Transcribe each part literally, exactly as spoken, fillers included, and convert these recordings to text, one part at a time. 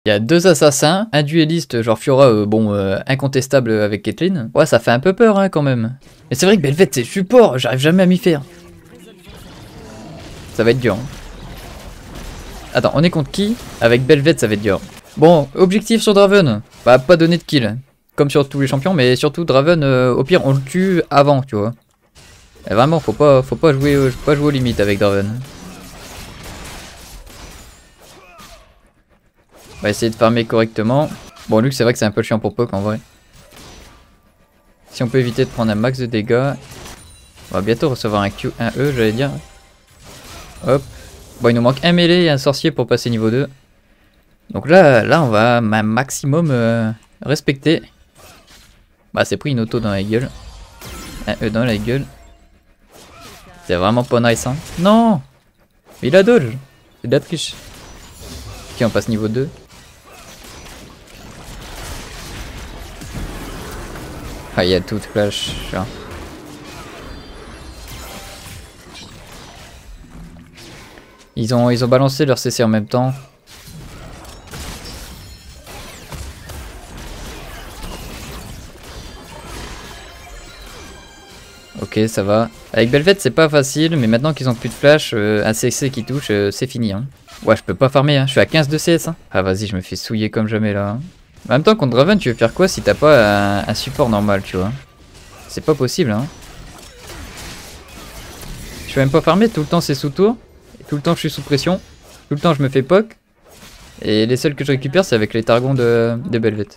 Il y a deux assassins, un dueliste genre Fiora, euh, bon, euh, incontestable avec Caitlyn. Ouais, ça fait un peu peur hein, quand même. Mais c'est vrai que Belveth c'est support, j'arrive jamais à m'y faire. Ça va être dur. Hein. Attends, on est contre qui? Avec Belveth ça va être dur. Bon, objectif sur Draven. Bah, pas donner de kill. Comme sur tous les champions, mais surtout Draven, euh, au pire on le tue avant, tu vois. Et vraiment, faut pas, faut pas jouer, euh, pas jouer aux limites avec Draven. On va essayer de farmer correctement. Bon, Luc, c'est vrai que c'est un peu chiant pour Poke en vrai. Si on peut éviter de prendre un max de dégâts. On va bientôt recevoir un Q, un E, j'allais dire. Hop. Bon, il nous manque un mêlé et un sorcier pour passer niveau deux. Donc là, là on va un maximum euh, respecter. Bah, c'est pris une auto dans la gueule. Un E dans la gueule. C'est vraiment pas nice, hein. Non! Mais il a dodge. C'est de la triche. Ok, on passe niveau deux. Ah, il y a tout flash. Là. Ils ont, ils ont balancé leur C C en même temps. Ok, ça va. Avec Belveth, c'est pas facile, mais maintenant qu'ils ont plus de flash, euh, un C C qui touche, euh, c'est fini. Hein. Ouais, je peux pas farmer, hein. Je suis à quinze de C S. Hein. Ah, vas-y, je me fais souiller comme jamais là. Hein. En même temps, contre Draven, tu veux faire quoi si t'as pas un, un support normal, tu vois? C'est pas possible, hein. Je peux même pas farmer, tout le temps c'est sous tour. Tout le temps je suis sous pression. Tout le temps je me fais poke. Et les seuls que je récupère, c'est avec les targons de, de Belveth.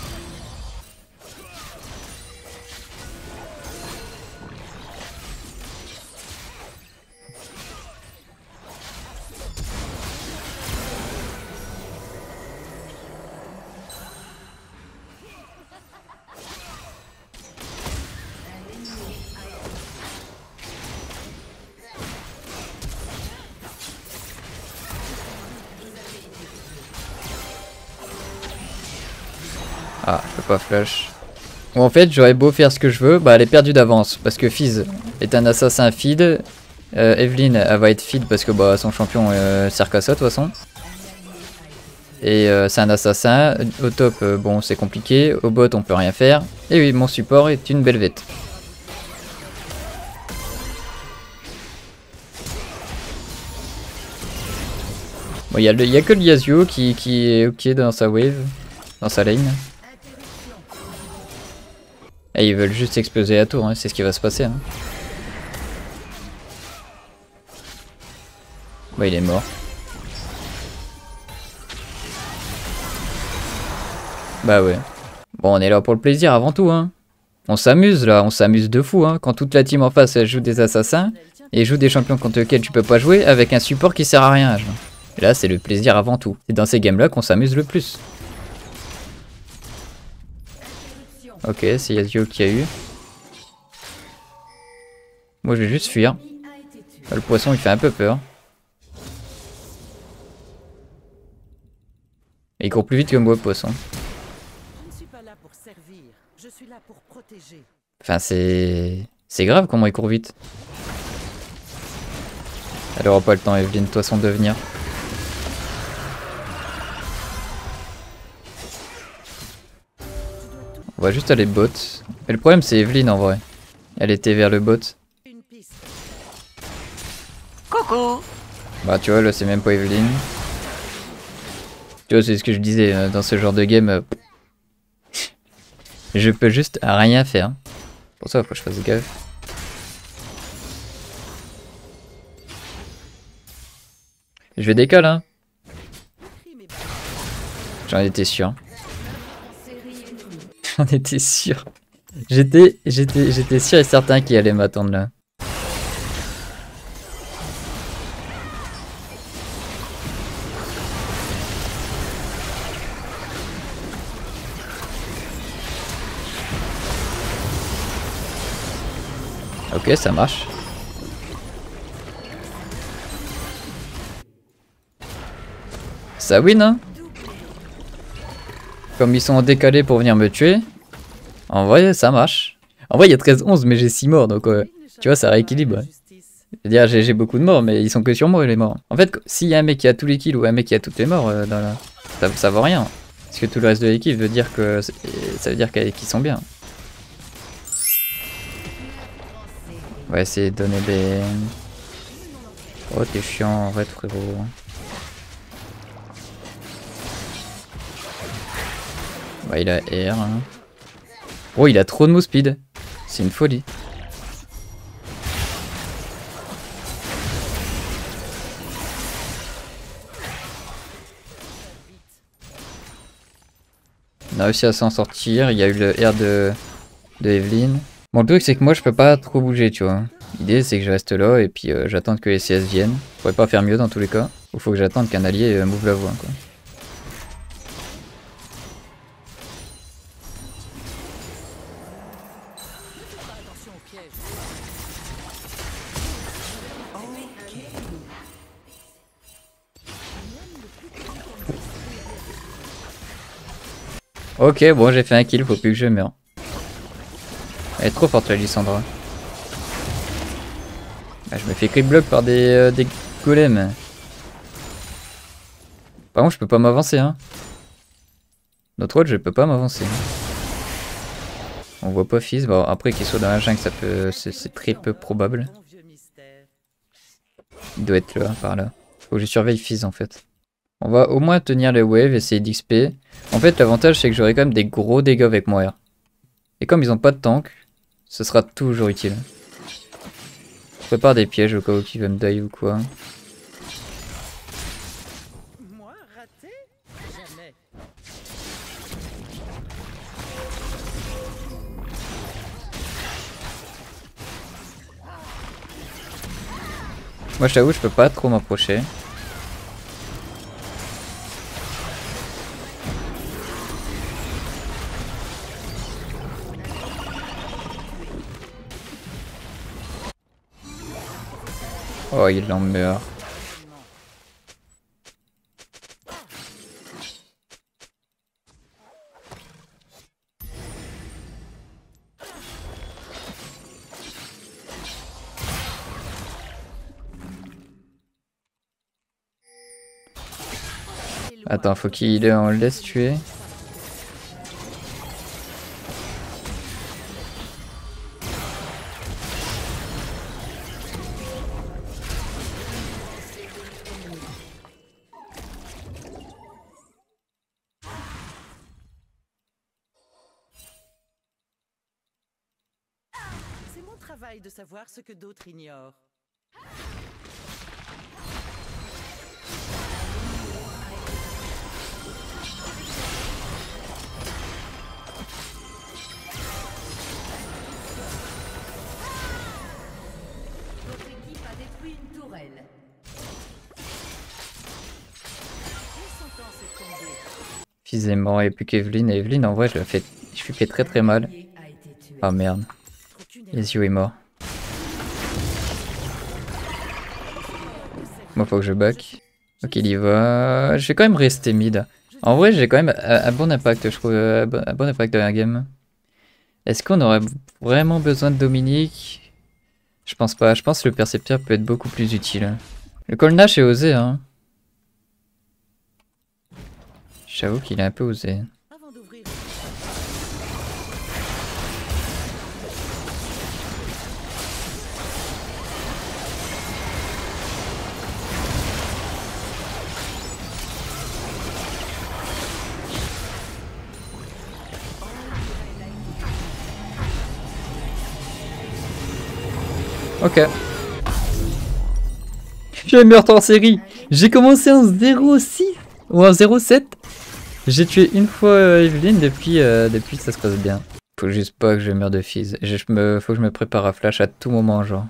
Ah, je peux pas flash. Bon, en fait, j'aurais beau faire ce que je veux, bah elle est perdue d'avance. Parce que Fizz est un assassin feed. Euh, Evelyn, elle va être feed parce que bah, son champion euh, sert qu'à ça de toute façon. Et euh, c'est un assassin. Au top, euh, bon, c'est compliqué. Au bot, on peut rien faire. Et oui, mon support est une Belveth. Bon, il n'y a, a que le Yasuo qui, qui est ok dans sa wave, dans sa lane. Et ils veulent juste exploser la tour, hein, c'est ce qui va se passer. Hein. Bon, il est mort. Bah ouais. Bon, on est là pour le plaisir avant tout. Hein. On s'amuse là, on s'amuse de fou. Hein. Quand toute la team en face elle joue des assassins et joue des champions contre lesquels tu peux pas jouer avec un support qui sert à rien. Genre. Et là, c'est le plaisir avant tout. C'est dans ces games là qu'on s'amuse le plus. Ok, c'est Yasuo qui a eu. Moi je vais juste fuir. Là, le poisson il fait un peu peur. Et il court plus vite que moi le poisson. Enfin c'est... C'est grave comment il court vite. Elle aura pas le temps Evelyn de toute façon de venir. On va juste aller bot. Mais le problème c'est Evelyn en vrai. Elle était vers le bot. Coucou. Bah tu vois là c'est même pas Evelyn. Tu vois c'est ce que je disais dans ce genre de game. Euh, je peux juste rien faire. Pour ça faut que je fasse gaffe. Je vais décaler hein. J'en étais sûr. J'en étais sûr. J'étais j'étais j'étais sûr et certain qu'il allait m'attendre là. Ok, ça marche. Ça win hein. Comme ils sont décalés pour venir me tuer. En vrai ça marche. En vrai il y a treize onze mais j'ai six morts donc euh, tu vois ça rééquilibre. C'est-à-dire j'ai beaucoup de morts mais ils sont que sur moi les morts. En fait s'il y a un mec qui a tous les kills ou un mec qui a toutes les morts euh, dans la... ça, ça vaut rien. Parce que tout le reste de l'équipe veut dire que ça veut dire qu'ils sont bien. On va essayer de donner des... Oh t'es chiant en vrai frérot. Bah il a R. Hein. Oh il a trop de move speed. C'est une folie. On a réussi à s'en sortir, il y a eu le R de, de Evelyn. Bon le truc c'est que moi je peux pas trop bouger tu vois. L'idée c'est que je reste là et puis euh, j'attends que les C S viennent. Je pourrais pas faire mieux dans tous les cas. Il faut que j'attende qu'un allié euh, move la voie quoi. Ok, bon j'ai fait un kill, faut plus que je meure. Elle est trop forte la Lissandra. Ah, je me fais creep block par des, euh, des golems. Par contre je peux pas m'avancer hein. Notre autre je peux pas m'avancer. On voit pas Fizz, bon après qu'il soit dans la jungle ça peut, c'est très peu probable. Il doit être là, par là. Faut que je surveille Fizz en fait. On va au moins tenir les waves, essayer d'X P. En fait, l'avantage, c'est que j'aurai quand même des gros dégâts avec mon R. Et comme ils ont pas de tank, ce sera toujours utile. Je prépare des pièges au cas où ils veulent me die ou quoi. Moi, je t'avoue, je peux pas trop m'approcher. Oh, il en meurt. Attends, faut qu'il en laisse tuer. C'est mon travail de savoir ce que d'autres ignorent. Votre équipe a détruit une tourelle. Fizz est mort, il n'y a plus qu'Evelyn. Et Evelyn, en vrai, je, fais... je lui fais très très mal. Oh merde. Ezio est mort. Moi, faut que je back. Ok, il y va. Je vais quand même rester mid. En vrai, j'ai quand même un, un bon impact, je trouve. Un bon, un bon impact dans la game. Est-ce qu'on aurait vraiment besoin de Dominique? Je pense pas. Je pense que le percepteur peut être beaucoup plus utile. Le Colnash est osé, hein. J'avoue qu'il est un peu osé. Ok. J'ai meurtre en série. J'ai commencé en zéro six ou en zéro sept. J'ai tué une fois euh, Evelyn, depuis, euh, depuis ça se passe bien. Faut juste pas que je meure de Fizz. Je, je me, faut que je me prépare à flash à tout moment, genre.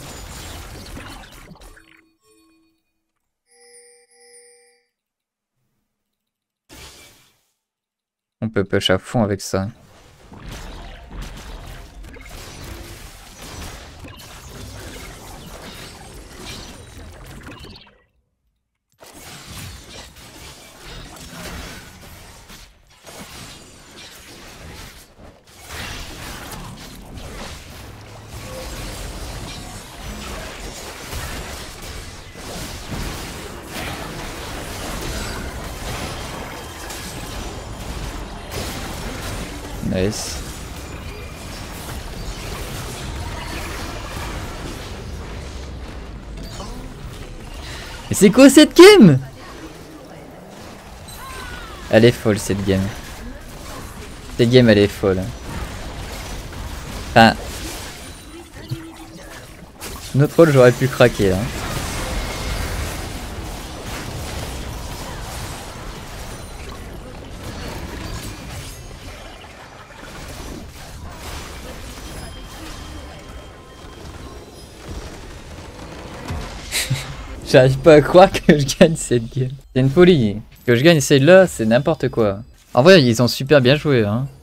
On peut push à fond avec ça. Nice. Mais c'est quoi cette game? Elle est folle cette game. Cette game elle est folle. Enfin... Notre rôle j'aurais pu craquer là. J'arrive pas à croire que je gagne cette game. C'est une folie. Que je gagne celle-là, c'est n'importe quoi. En vrai, ils ont super bien joué, hein.